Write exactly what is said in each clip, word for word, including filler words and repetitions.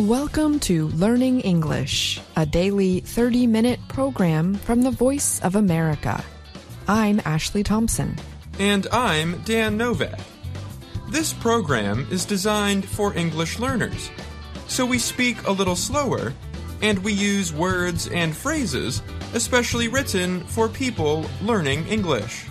Welcome to Learning English, a daily thirty-minute program from the Voice of America. I'm Ashley Thompson. And I'm Dan Novak. This program is designed for English learners, so we speak a little slower, and we use words and phrases especially written for people learning English.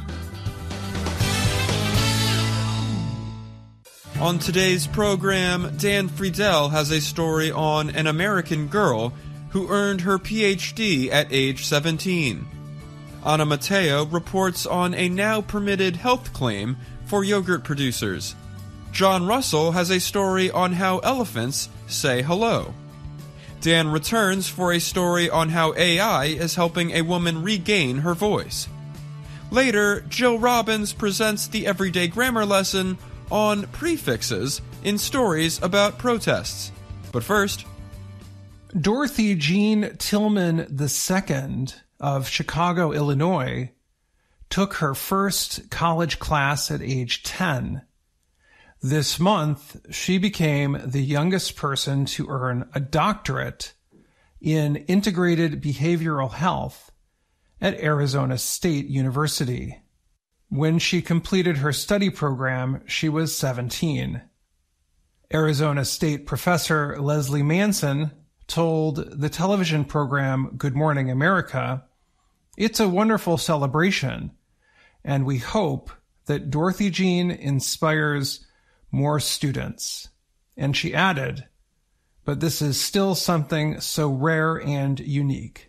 On today's program, Dan Friedell has a story on an American girl who earned her P H D at age seventeen. Anna Matteo reports on a now-permitted health claim for yogurt producers. John Russell has a story on how elephants say hello. Dan returns for a story on how A I is helping a woman regain her voice. Later, Jill Robbins presents the Everyday Grammar lesson on prefixes in stories about protests. But first, Dorothy Jean Tillman the Second of Chicago, Illinois, took her first college class at age ten. This month, she became the youngest person to earn a doctorate in integrated behavioral health at Arizona State University. When she completed her study program, she was seventeen. Arizona State professor Leslie Manson told the television program Good Morning America, "It's a wonderful celebration, and we hope that Dorothy Jean inspires more students." And she added, "But this is still something so rare and unique."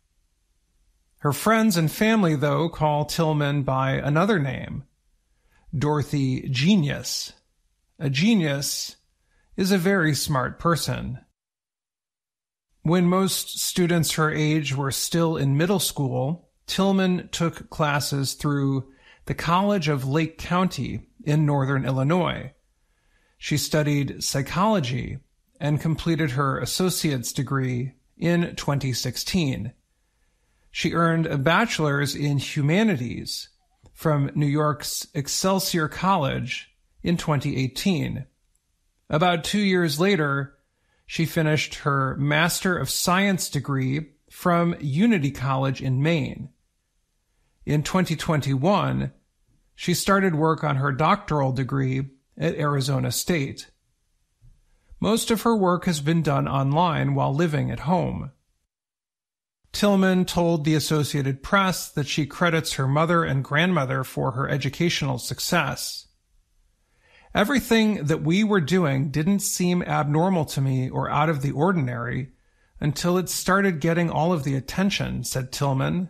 Her friends and family, though, call Tillman by another name, Dorothy Genius. A genius is a very smart person. When most students her age were still in middle school, Tillman took classes through the College of Lake County in northern Illinois. She studied psychology and completed her associate's degree in twenty sixteen. She earned a bachelor's in humanities from New York's Excelsior College in twenty eighteen. About two years later, she finished her Master of Science degree from Unity College in Maine. In twenty twenty-one, she started work on her doctoral degree at Arizona State. Most of her work has been done online while living at home. Tillman told the Associated Press that she credits her mother and grandmother for her educational success. "Everything that we were doing didn't seem abnormal to me or out of the ordinary until it started getting all of the attention," said Tillman.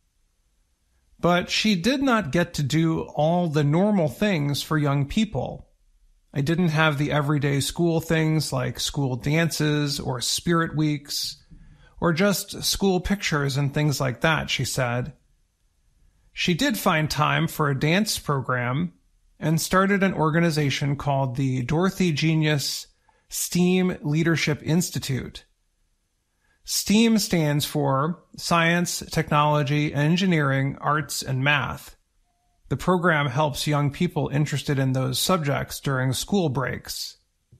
But she did not get to do all the normal things for young people. "I didn't have the everyday school things like school dances or spirit weeks, or just school pictures and things like that," she said. She did find time for a dance program and started an organization called the Dorothy Genius STEAM Leadership Institute. STEAM stands for Science, Technology, Engineering, Arts, and Math. The program helps young people interested in those subjects during school breaks.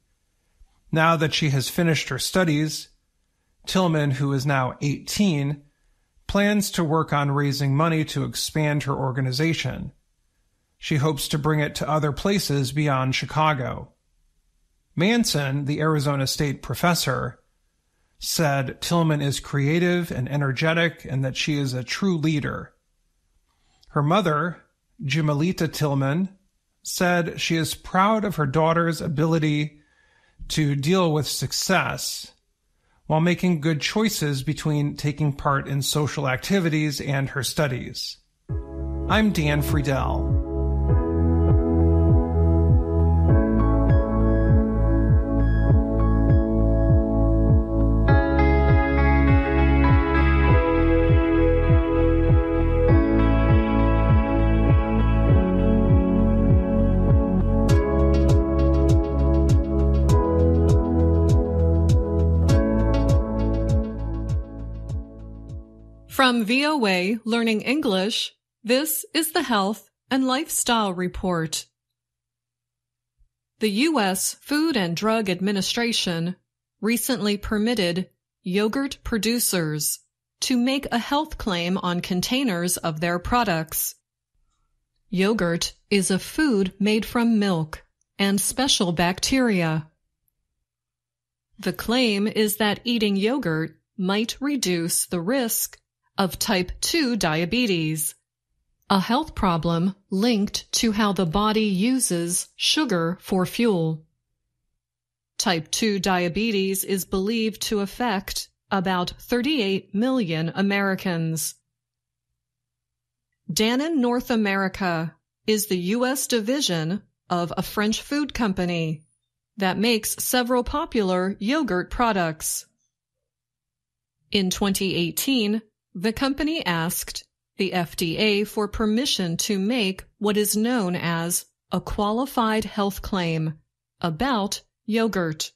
Now that she has finished her studies, Tillman, who is now eighteen, plans to work on raising money to expand her organization. She hopes to bring it to other places beyond Chicago. Manson, the Arizona State professor, said Tillman is creative and energetic and that she is a true leader. Her mother, Jimelita Tillman, said she is proud of her daughter's ability to deal with success while making good choices between taking part in social activities and her studies. I'm Dan Friedell. From V O A Learning English, this is the Health and Lifestyle Report. The U S Food and Drug Administration recently permitted yogurt producers to make a health claim on containers of their products. Yogurt is a food made from milk and special bacteria. The claim is that eating yogurt might reduce the risk of type two diabetes, a health problem linked to how the body uses sugar for fuel. Type two diabetes is believed to affect about thirty-eight million Americans. Dannon North America is the U S division of a French food company that makes several popular yogurt products. In twenty eighteen, the company asked the F D A for permission to make what is known as a qualified health claim about yogurt.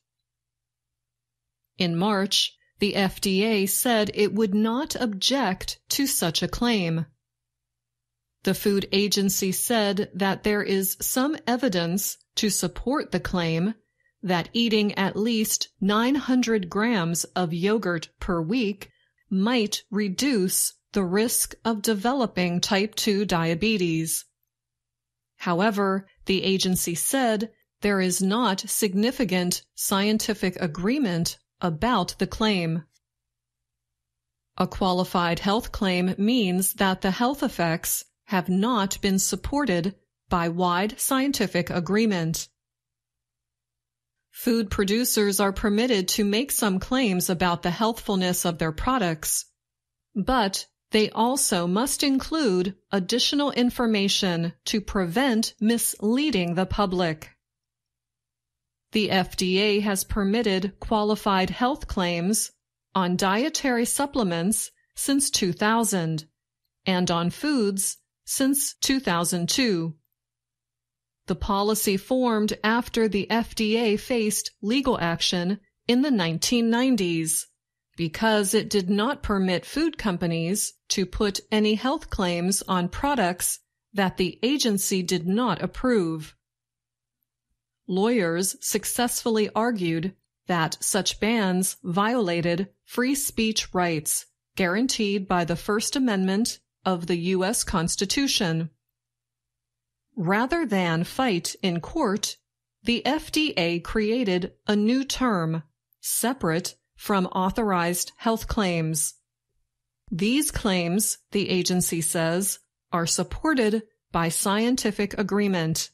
In March, the F D A said it would not object to such a claim. The food agency said that there is some evidence to support the claim that eating at least nine hundred grams of yogurt per week might reduce the risk of developing type two diabetes. However, the agency said there is not significant scientific agreement about the claim. A qualified health claim means that the health effects have not been supported by wide scientific agreement. Food producers are permitted to make some claims about the healthfulness of their products, but they also must include additional information to prevent misleading the public. The F D A has permitted qualified health claims on dietary supplements since two thousand and on foods since two thousand two. The policy formed after the F D A faced legal action in the nineteen nineties because it did not permit food companies to put any health claims on products that the agency did not approve. Lawyers successfully argued that such bans violated free speech rights guaranteed by the First Amendment of the U S Constitution. Rather than fight in court, the F D A created a new term, separate from authorized health claims. These claims, the agency says, are supported by scientific agreement.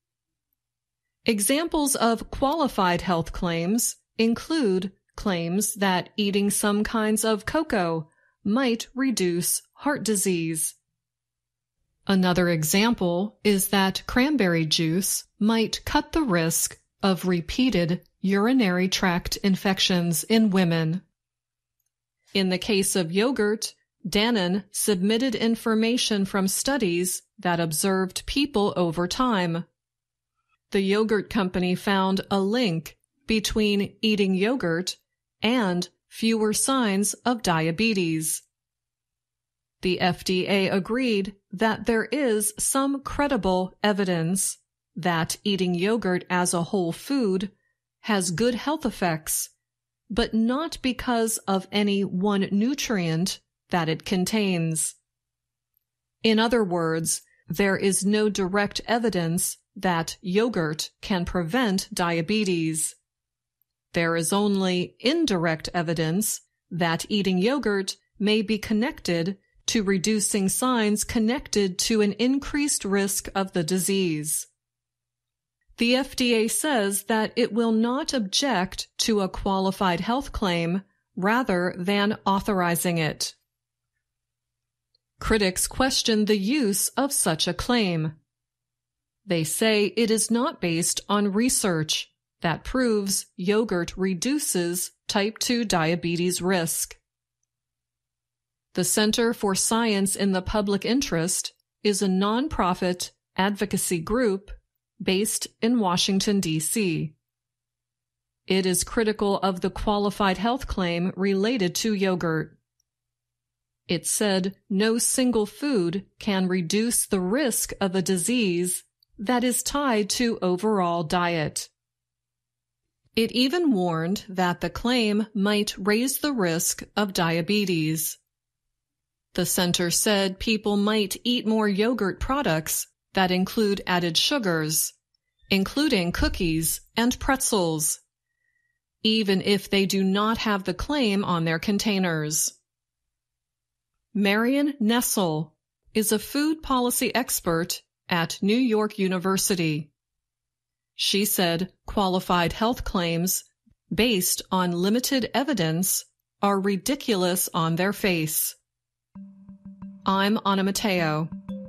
Examples of qualified health claims include claims that eating some kinds of cocoa might reduce heart disease. Another example is that cranberry juice might cut the risk of repeated urinary tract infections in women. In the case of yogurt, Dannon submitted information from studies that observed people over time. The yogurt company found a link between eating yogurt and fewer signs of diabetes. The F D A agreed that there is some credible evidence that eating yogurt as a whole food has good health effects, but not because of any one nutrient that it contains. In other words, there is no direct evidence that yogurt can prevent diabetes. There is only indirect evidence that eating yogurt may be connected to reducing signs connected to an increased risk of the disease. The F D A says that it will not object to a qualified health claim rather than authorizing it. Critics question the use of such a claim. They say it is not based on research that proves yogurt reduces type two diabetes risk. The Center for Science in the Public Interest is a nonprofit advocacy group based in Washington, D C It is critical of the qualified health claim related to yogurt. It said no single food can reduce the risk of a disease that is tied to overall diet. It even warned that the claim might raise the risk of diabetes. The center said people might eat more yogurt products that include added sugars, including cookies and pretzels, even if they do not have the claim on their containers. Marion Nessel is a food policy expert at New York University. She said qualified health claims based on limited evidence are ridiculous on their face. I'm Anna Matteo.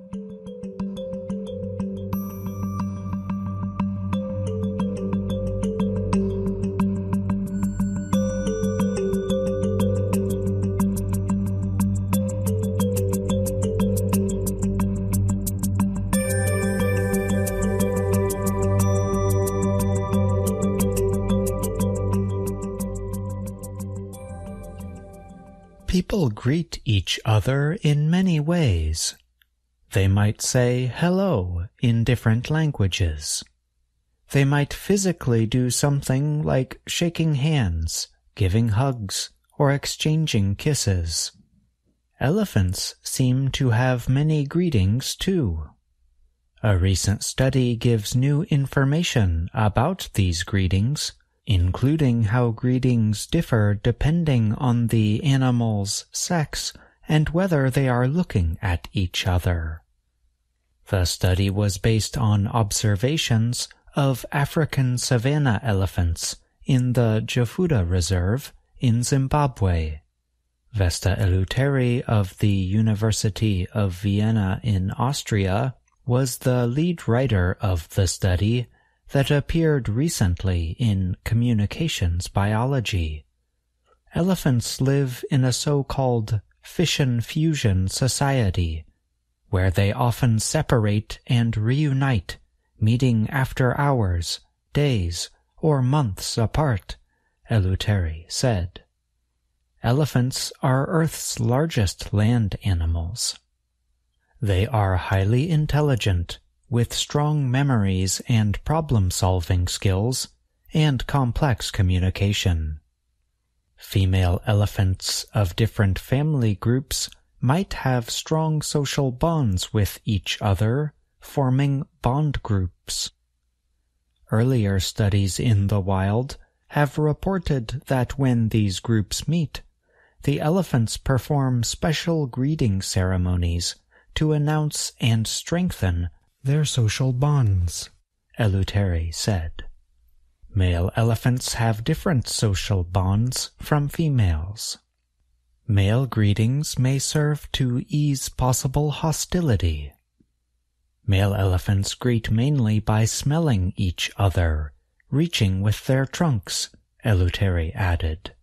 People greet each other in many ways. They might say hello in different languages. They might physically do something like shaking hands, giving hugs, or exchanging kisses. Elephants seem to have many greetings too. A recent study gives new information about these greetings, including how greetings differ depending on the animal's sex and whether they are looking at each other. The study was based on observations of African savanna elephants in the Jafuda Reserve in Zimbabwe. Vesta Eleutheri of the University of Vienna in Austria was the lead writer of the study that appeared recently in Communications Biology. Elephants live in a so-called fission-fusion society, where they often separate and reunite, meeting after hours, days, or months apart, Eleutheri said. Elephants are Earth's largest land animals. They are highly intelligent, with strong memories and problem-solving skills, and complex communication. Female elephants of different family groups might have strong social bonds with each other, forming bond groups. Earlier studies in the wild have reported that when these groups meet, the elephants perform special greeting ceremonies to announce and strengthen their social bonds, Eleutheri said. Male elephants have different social bonds from females. Male greetings may serve to ease possible hostility. Male elephants greet mainly by smelling each other, reaching with their trunks, Eleutheri added.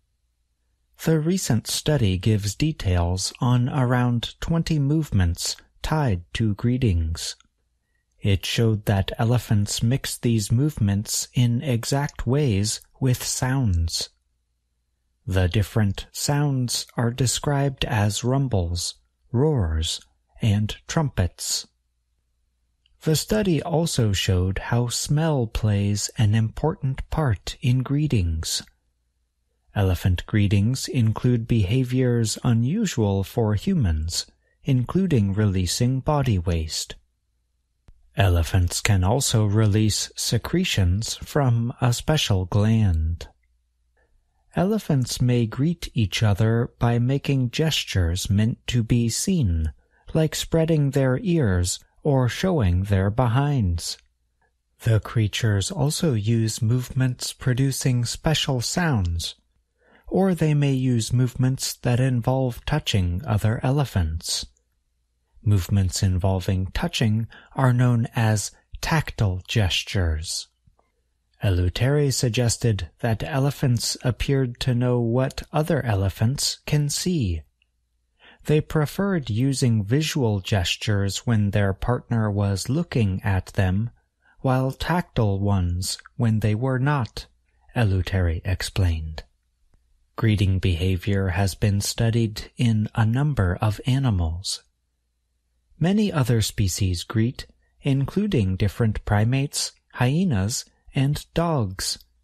The recent study gives details on around twenty movements tied to greetings. It showed that elephants mix these movements in exact ways with sounds. The different sounds are described as rumbles, roars, and trumpets. The study also showed how smell plays an important part in greetings. Elephant greetings include behaviors unusual for humans, including releasing body waste. Elephants can also release secretions from a special gland. Elephants may greet each other by making gestures meant to be seen, like spreading their ears or showing their behinds. The creatures also use movements producing special sounds, or they may use movements that involve touching other elephants. Movements involving touching are known as tactile gestures. Eleutheri suggested that elephants appeared to know what other elephants can see. They preferred using visual gestures when their partner was looking at them, while tactile ones when they were not, Eleutheri explained. Greeting behavior has been studied in a number of animals. Many other species greet, including different primates, hyenas, and dogs,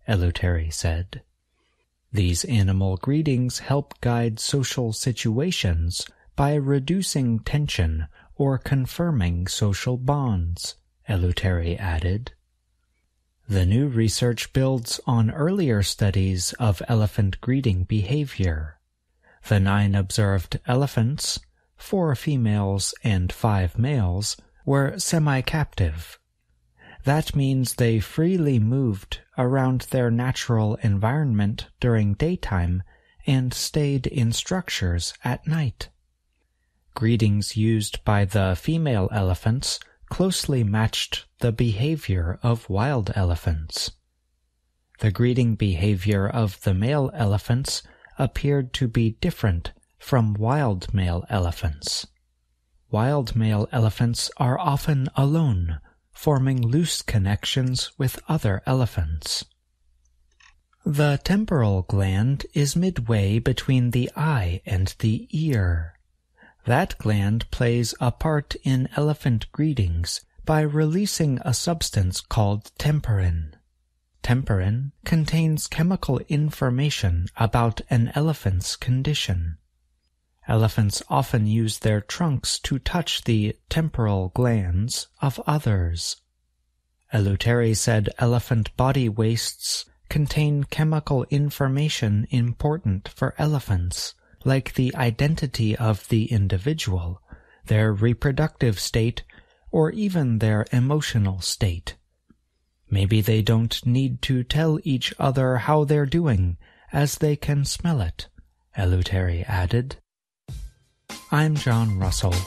Eleutheri said. These animal greetings help guide social situations by reducing tension or confirming social bonds, Eleutheri added. The new research builds on earlier studies of elephant greeting behavior. The nine observed elephants, four females and five males, were semi-captive. That means they freely moved around their natural environment during daytime and stayed in structures at night. Greetings used by the female elephants closely matched the behavior of wild elephants. The greeting behavior of the male elephants appeared to be different from wild male elephants. Wild male elephants are often alone, forming loose connections with other elephants. The temporal gland is midway between the eye and the ear. That gland plays a part in elephant greetings by releasing a substance called temperin. Temperin contains chemical information about an elephant's condition. Elephants often use their trunks to touch the temporal glands of others. Eleutheri said elephant body wastes contain chemical information important for elephants, like the identity of the individual, their reproductive state, or even their emotional state. Maybe they don't need to tell each other how they're doing, as they can smell it, Eleutheri added. I'm John Russell.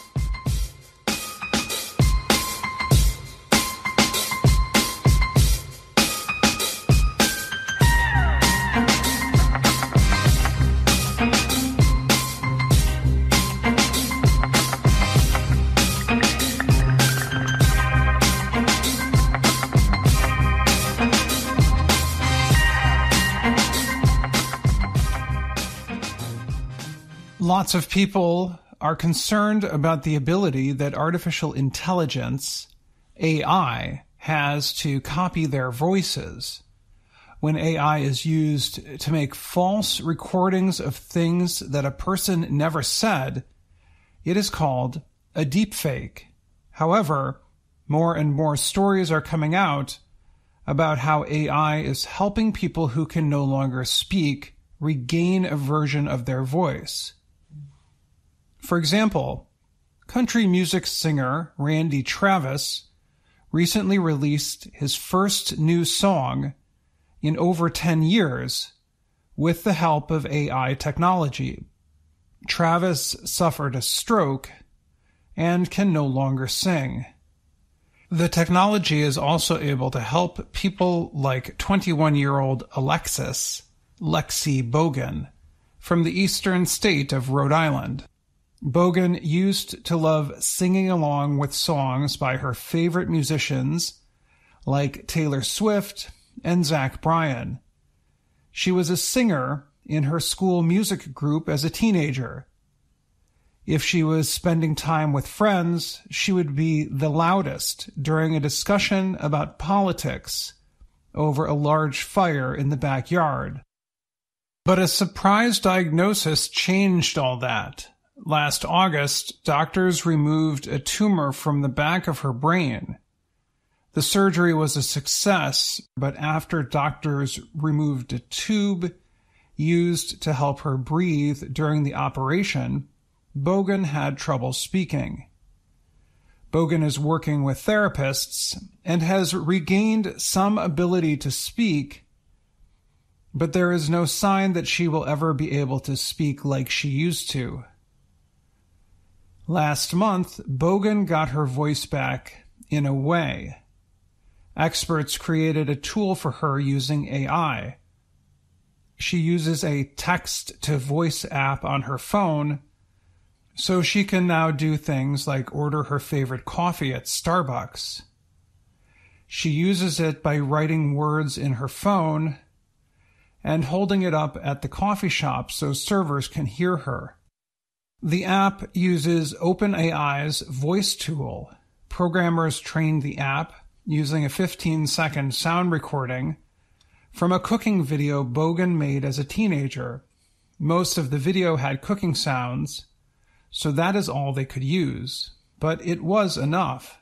Lots of people are concerned about the ability that artificial intelligence, A I, has to copy their voices. When A I is used to make false recordings of things that a person never said, it is called a deepfake. However, more and more stories are coming out about how A I is helping people who can no longer speak regain a version of their voice. For example, country music singer Randy Travis recently released his first new song in over ten years with the help of A I technology. Travis suffered a stroke and can no longer sing. The technology is also able to help people like twenty-one-year-old Alexis, Lexi Bogan, from the eastern state of Rhode Island. Bogan used to love singing along with songs by her favorite musicians like Taylor Swift and Zach Bryan. She was a singer in her school music group as a teenager. If she was spending time with friends, she would be the loudest during a discussion about politics over a large fire in the backyard. But a surprise diagnosis changed all that. Last August, doctors removed a tumor from the back of her brain. The surgery was a success, but after doctors removed a tube used to help her breathe during the operation, Bogan had trouble speaking. Bogan is working with therapists and has regained some ability to speak, but there is no sign that she will ever be able to speak like she used to. Last month, Bogan got her voice back in a way. Experts created a tool for her using A I. She uses a text-to-voice app on her phone, so she can now do things like order her favorite coffee at Starbucks. She uses it by writing words in her phone and holding it up at the coffee shop so servers can hear her. The app uses OpenAI's voice tool. Programmers trained the app using a fifteen-second sound recording from a cooking video Bogan made as a teenager. Most of the video had cooking sounds, so that is all they could use, but it was enough.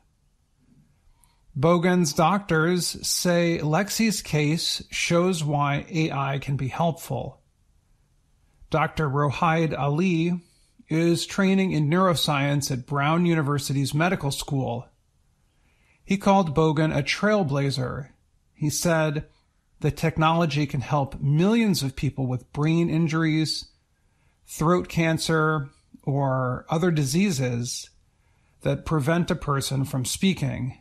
Bogan's doctors say Lexi's case shows why A I can be helpful. Doctor Rohaid Ali is training in neuroscience at Brown University's medical school. He called Bogan a trailblazer. He said the technology can help millions of people with brain injuries, throat cancer, or other diseases that prevent a person from speaking.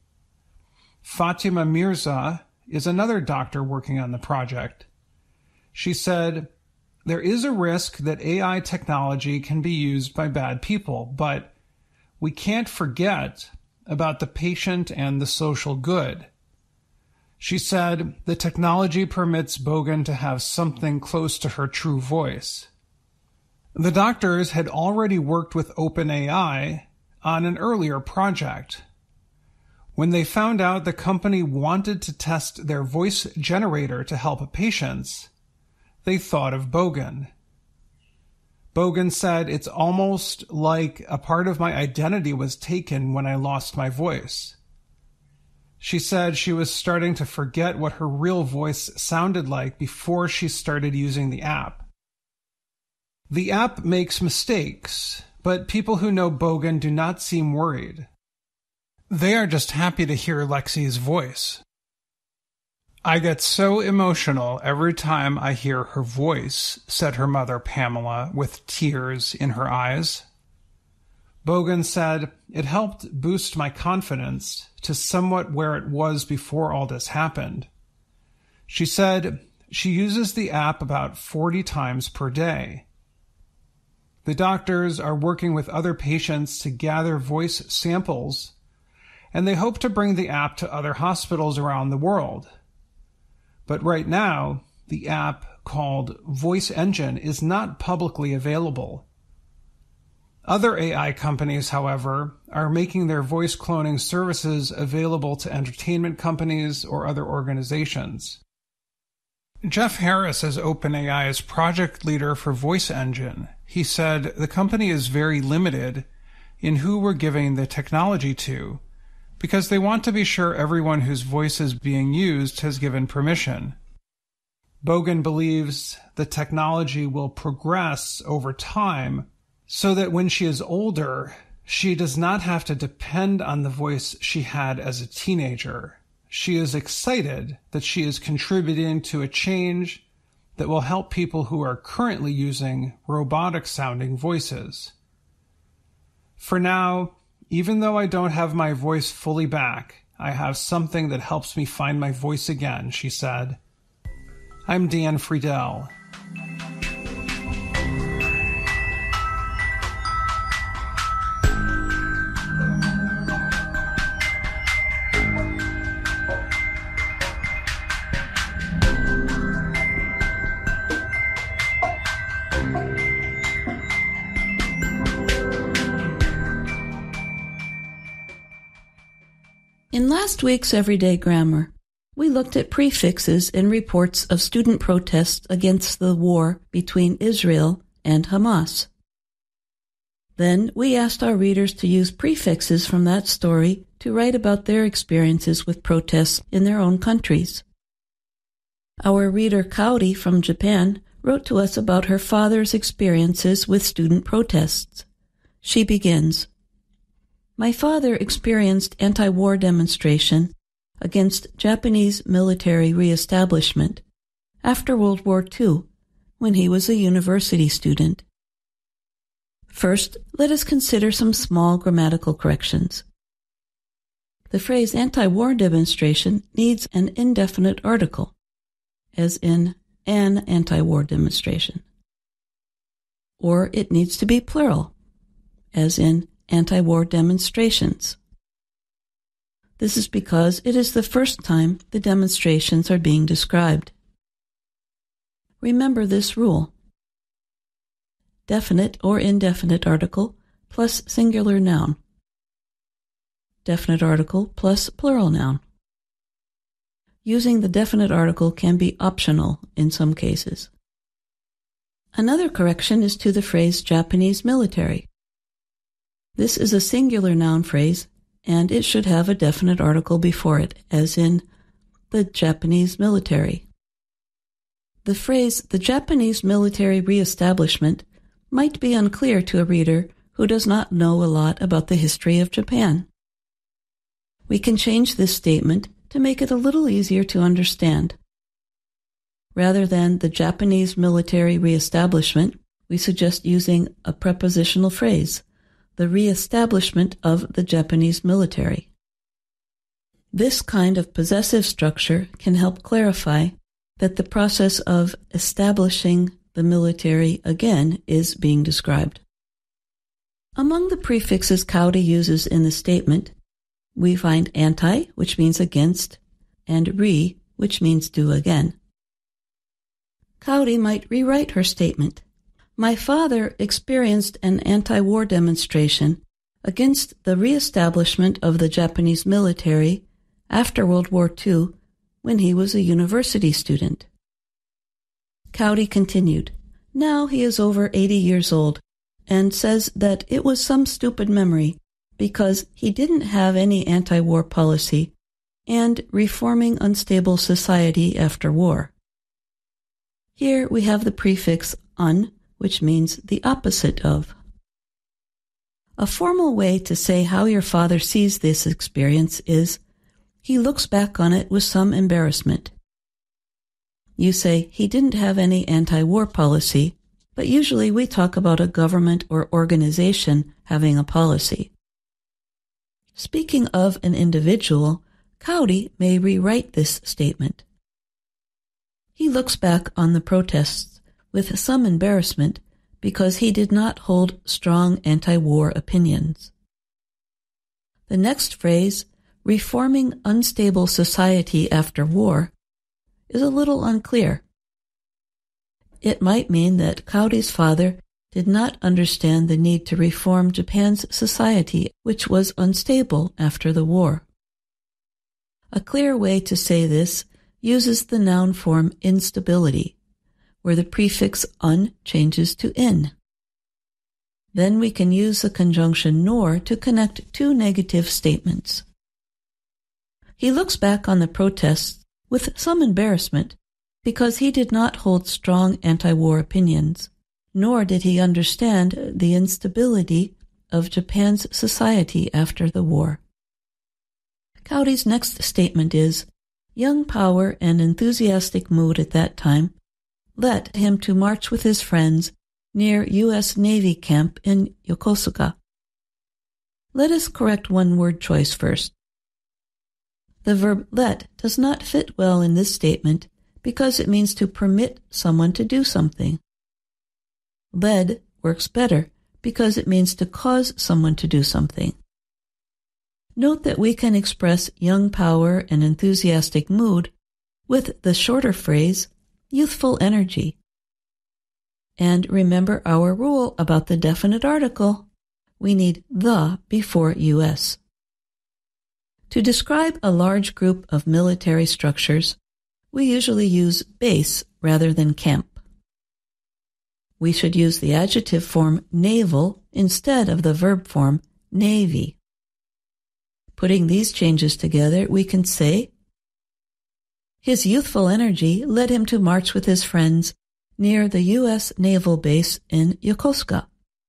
Fatima Mirza is another doctor working on the project. She said, there is a risk that A I technology can be used by bad people, but we can't forget about the patient and the social good. She said the technology permits Bogan to have something close to her true voice. The doctors had already worked with OpenAI on an earlier project. When they found out the company wanted to test their voice generator to help patients, they thought of Bogan. Bogan said, it's almost like a part of my identity was taken when I lost my voice. She said she was starting to forget what her real voice sounded like before she started using the app. The app makes mistakes, but people who know Bogan do not seem worried. They are just happy to hear Lexi's voice. I get so emotional every time I hear her voice, said her mother Pamela, with tears in her eyes. Bogan said, it helped boost my confidence to somewhat where it was before all this happened. She said she uses the app about forty times per day. The doctors are working with other patients to gather voice samples, and they hope to bring the app to other hospitals around the world. But right now, the app called Voice Engine is not publicly available. Other A I companies, however, are making their voice cloning services available to entertainment companies or other organizations. Jeff Harris is OpenAI's project leader for Voice Engine. He said the company is very limited in who we're giving the technology to, because they want to be sure everyone whose voice is being used has given permission. Bogan believes the technology will progress over time so that when she is older, she does not have to depend on the voice she had as a teenager. She is excited that she is contributing to a change that will help people who are currently using robotic-sounding voices. For now, even though I don't have my voice fully back, I have something that helps me find my voice again, she said. I'm Dan Friedell. In last week's Everyday Grammar, we looked at prefixes in reports of student protests against the war between Israel and Hamas. Then we asked our readers to use prefixes from that story to write about their experiences with protests in their own countries. Our reader Kaori from Japan wrote to us about her father's experiences with student protests. She begins, my father experienced anti-war demonstration against Japanese military re-establishment after World War Two, when he was a university student. First, let us consider some small grammatical corrections. The phrase anti-war demonstration needs an indefinite article, as in an anti-war demonstration. Or it needs to be plural, as in anti-war demonstrations. This is because it is the first time the demonstrations are being described. Remember this rule. Definite or indefinite article plus singular noun. Definite article plus plural noun. using the definite article can be optional in some cases. Another correction is to the phrase Japanese military. This is a singular noun phrase, and it should have a definite article before it, as in the Japanese military. The phrase the Japanese military reestablishment might be unclear to a reader who does not know a lot about the history of Japan. We can change this statement to make it a little easier to understand. Rather than the Japanese military reestablishment, we suggest using a prepositional phrase, the reestablishment of the Japanese military. This kind of possessive structure can help clarify that the process of establishing the military again is being described. Among the prefixes Cowdy uses in the statement, we find anti, which means against, and re, which means do again. Cowdy might rewrite her statement. My father experienced an anti-war demonstration against the reestablishment of the Japanese military after World War Two when he was a university student. Cowdy continued, now he is over eighty years old and says that it was some stupid memory because he didn't have any anti-war policy and reforming unstable society after war. Here we have the prefix un, which means the opposite of. A formal way to say how your father sees this experience is, he looks back on it with some embarrassment. You say, he didn't have any anti-war policy, but usually we talk about a government or organization having a policy. Speaking of an individual, Cowdy may rewrite this statement. He looks back on the protests with some embarrassment because he did not hold strong anti-war opinions. The next phrase, reforming unstable society after war, is a little unclear. It might mean that Cowdy's father did not understand the need to reform Japan's society, which was unstable after the war. A clear way to say this uses the noun form instability, where the prefix un changes to in. Then we can use the conjunction nor to connect two negative statements. He looks back on the protests with some embarrassment because he did not hold strong anti-war opinions, nor did he understand the instability of Japan's society after the war. Cowdy's next statement is, young power and enthusiastic mood at that time led him to march with his friends near U S Navy camp in Yokosuka. Let us correct one word choice first. The verb let does not fit well in this statement because it means to permit someone to do something. Led works better because it means to cause someone to do something. Note that we can express young power and enthusiastic mood with the shorter phrase, youthful energy. And remember our rule about the definite article. We need the before U S. To describe a large group of military structures, we usually use base rather than camp. We should use the adjective form naval instead of the verb form navy. Putting these changes together, we can say, his youthful energy led him to march with his friends near the U S naval base in Yokosuka.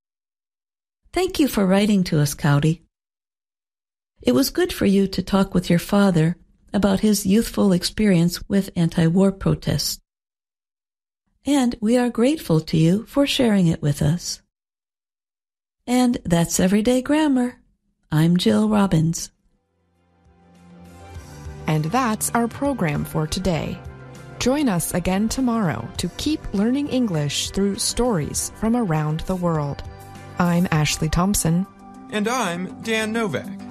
Thank you for writing to us, Cowdy. It was good for you to talk with your father about his youthful experience with anti-war protests. And we are grateful to you for sharing it with us. And that's Everyday Grammar. I'm Jill Robbins. And that's our program for today. Join us again tomorrow to keep learning English through stories from around the world. I'm Ashley Thompson. And I'm Dan Novak.